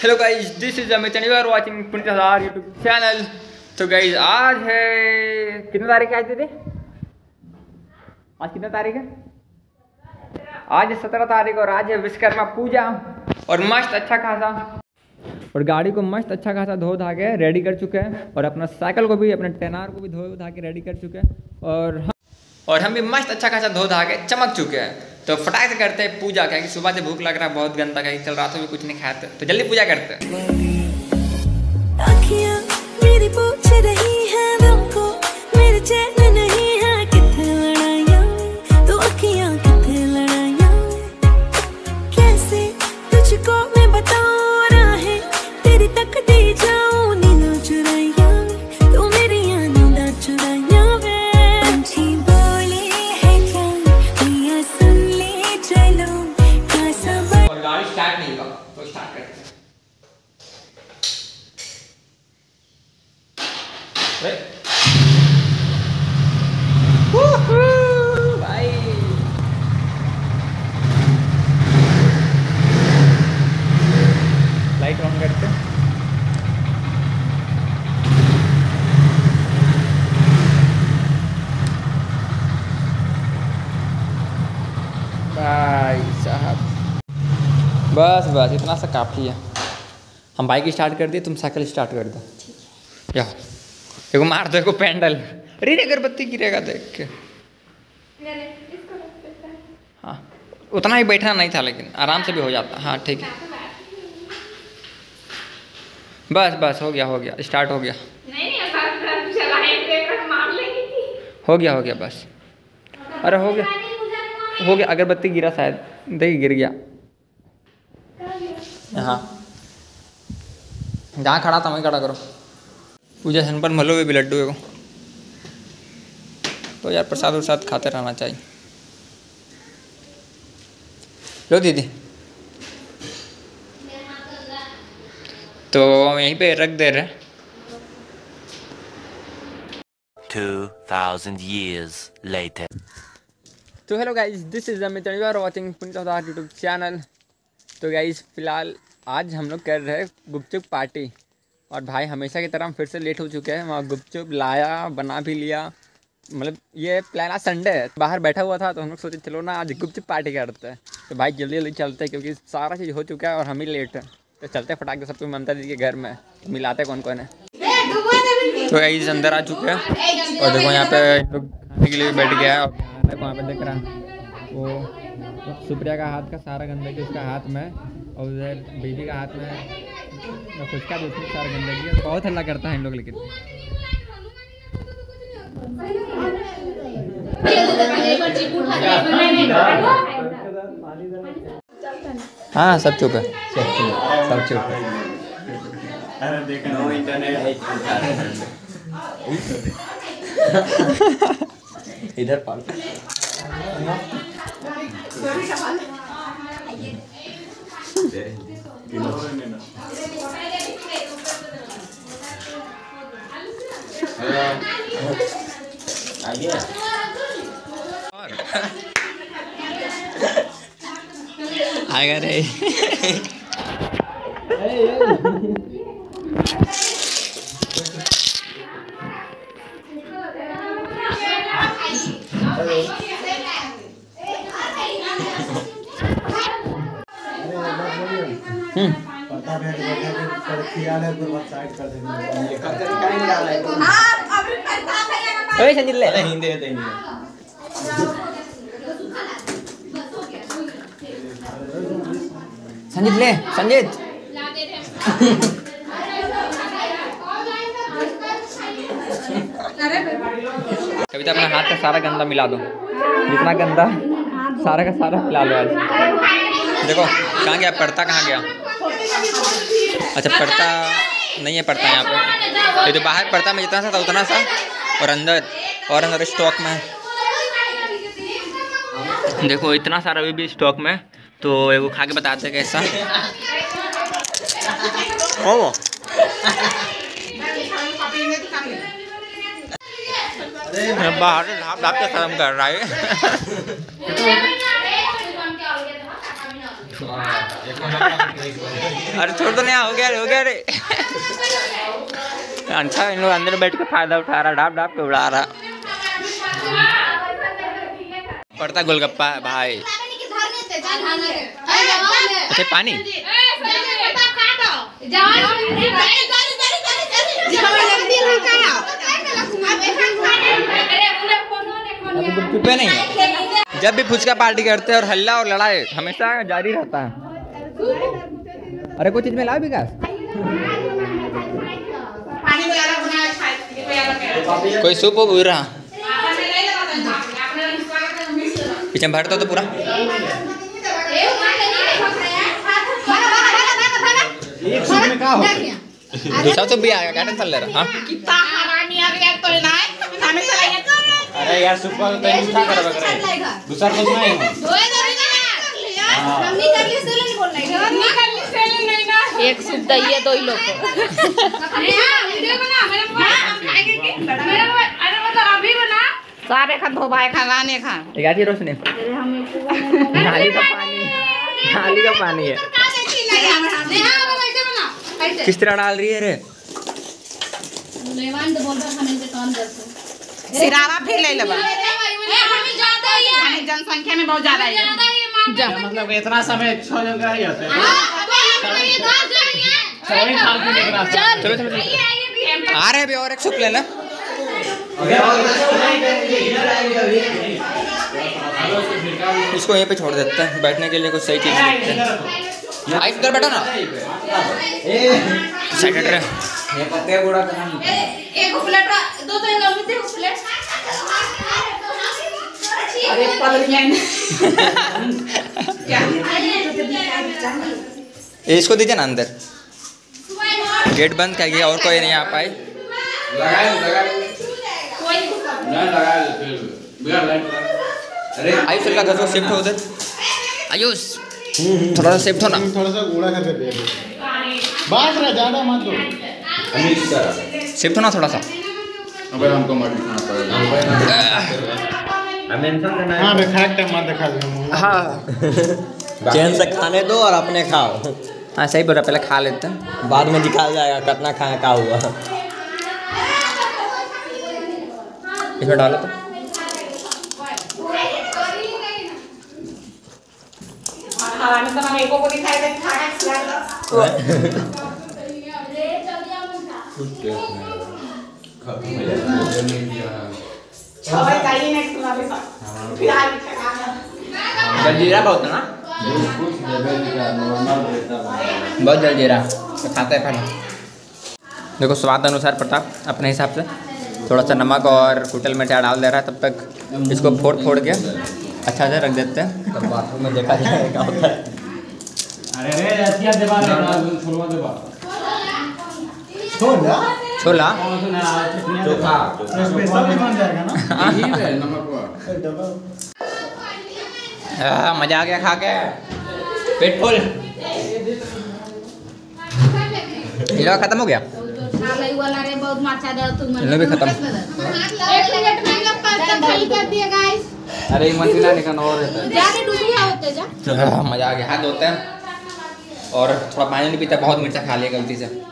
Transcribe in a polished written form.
Hello guys, this is Amit and you are watching Puneet Hazar YouTube channel. तो guys आज है कितनी तारीख है? आज दीदी आज कितनी तारीख है? आज है 17 तारीख और आज है विश्वकर्मा पूजा। और मस्त अच्छा खासा और गाड़ी को मस्त अच्छा खासा धो धा के रेडी कर चुके हैं और अपना साइकिल को भी, अपने टेनार को भी धो धा के रेडी कर चुके हैं और हम भी मस्त अच्छा खासा धो धा के चमक चुके हैं। तो फटाक से करते हैं पूजा, क्या कि सुबह से भूख लग रहा है बहुत गंदा, कहीं चल रात में भी कुछ नहीं खाते, तो जल्दी पूजा करते हैं। मेरी पूछ रही है हमको, मेरे चैन नहीं है, कितने लड़ाइयाँ तो अखियाँ कितने लड़ाइयाँ, कैसे तुझको मैं बताऊँ राहें तेरी तक दे जाऊँ, नींद चुराइयाँ तो मेरी नींद चुराइयाँ वे पंछी बोले है क्या भैया सुन ले चलो क्या सब। और गाड़ी स्टार्ट नहीं हुआ तो स्टार्ट करते हैं। भाई लाइट ऑन करते हैं। भाई साहब बस बस इतना सा काफ़ी है। हम बाइक स्टार्ट कर दिए, तुम साइकिल स्टार्ट कर दो। या देखो मार दो, देखो पैंडल, अरे अगरबत्ती गिरेगा देख के। हाँ उतना ही बैठना नहीं था लेकिन आराम से भी हो जाता। हाँ ठीक है, बस बस हो गया स्टार्ट हो गया। हो गया बस। अरे हो गया अगरबत्ती गिरा शायद, देखिए गिर गया। हाँ जहाँ खड़ा था वहीं खड़ा करो। पूजा सन पर मलो भी लड्डू है तो यार प्रसाद वरसाद खाते रहना चाहिए। लो दीदी, तो हम यहीं पे रख दे रहे। 2000 years later. तो hello guys, this is Amit and you are watching Puneet Hazar YouTube channel. तो गाइस फिलहाल आज हम लोग कर रहे हैं गुपचुप पार्टी और भाई हमेशा की तरह हम फिर से लेट हो चुके हैं। वहाँ गुपचुप लाया, बना भी लिया, मतलब ये प्लान आज संडे है, बाहर बैठा हुआ था तो हम लोग सोचे चलो ना आज गुपचुप पार्टी करते हैं। तो भाई जल्दी जल्दी चलते हैं क्योंकि सारा चीज़ हो चुका है और हम ही लेट हैं। तो चलते फटाक से सबको ममता दीदी के घर में तो मिलाते कौन कौन है। तो गाइस अंदर आ चुके हैं और देखो यहाँ पे लोग खाने के लिए बैठ गया है। और वहाँ पे देख रहा है वो सुप्रिया का हाथ का सारा गंदगी उसका हाथ में और उधर बेबी का हाथ में फुचका भी उसमें सारा गंदगी है। बहुत हल्ला करता है इन लोग लेकिन। हाँ सब चुप है, सब चुप है। इधर पाल आएगा रे। संजीत ले संजीत ले संजीत कविता अपना हाथ का सारा गंदा मिला दो, जितना गंदा सारा का सारा मिला लो आज। देखो कहाँ गया पड़ता, कहाँ गया? अच्छा पड़ता नहीं है, पड़ता यहाँ पे ये तो बाहर पड़ता में जितना सा था उतना सा और अंदर स्टॉक में देखो इतना सारा अभी भी स्टॉक में। तो वो खा के बताते हैं कैसा। बाहर से ढाप ढाप के खत्म कर रहा है। अरे छोड़ तो नहीं, हो गया रे। अच्छा इन लोग अंदर बैठ के फायदा उठा रहा, डाब डाब के उड़ा रहा। पड़ता गोलगप्पा है भाई। अच्छा पानी पे नहीं है। जब भी फुचका पार्टी करते हैं और हल्ला और लड़ाई हमेशा जारी रहता है। अरे कोई चीज में लाओ विकास, कोई सूप हो रहा पीछे भरता तो पूरा दूसरा तो भी आएगा, क्या टेंशन ले रहा। अरे यार सुपर तो मीठा कर रहा दूसरा कुछ नहीं है। एक सूप दही है 2 ही लोग सारे खा धोबाए खा गाने खा एक रोशनी नाली का पानी है। किस तरह डाल रही है रे? सिरावा फिर ले लेबा, जनसंख्या में बहुत ज्यादा है। मतलब इतना समय 6 जन का ही होते हैं। चलो आ रहे अभी और एक सूप लेना। इसको यहीं पे छोड़ देते हैं, बैठने के लिए कुछ सही चीज देखते हैं। आइस कर बैठो ना साइड रे। ये पत्ते गुड़ा एक प्लेट 2 तो लंबी थी प्लेट। अरे इसको दीजिए ना अंदर, गेट बंद करिए और कोई नहीं आ पाए। अरे आयुष का घर शिफ्ट हो उधर। आयुष थोड़ा सा शिफ्ट हो ना, थोड़ा सा गुड़ा करके दे दो, बात रहा ज्यादा मत दो। शिफ्ट होना थोड़ा सा। अबे हमको मत खाना पड़ेगा। हाँ बे खाए टाइम मत दिखा दो। हाँ चैन से खाने दो और अपने खाओ। हाँ सही बोल रहा, पहले खा लेते हैं बाद में दिखा जाएगा कितना खाया का हुआ। इसमें डालो तो। जलजीरा बहुत है ना, बहुत जलजीरा तो खाता है पहले। देखो स्वाद अनुसार प्रताप अपने हिसाब से थोड़ा सा नमक और कुटल मिर्चा डाल दे रहा है। तब तक इसको फोड़ के अच्छा से रख देते हैं। तब बाथरूम में देखा जाएगा होता है। छोला मजा आ गया खा के, पेट फुल। ये खत्म हो गया, ये भी खत्म। अरे मसीना निकल और मजा आ गया। हाथ धोते हैं और थोड़ा पानी नहीं पीता, बहुत मिर्चा खा लिया गलती से।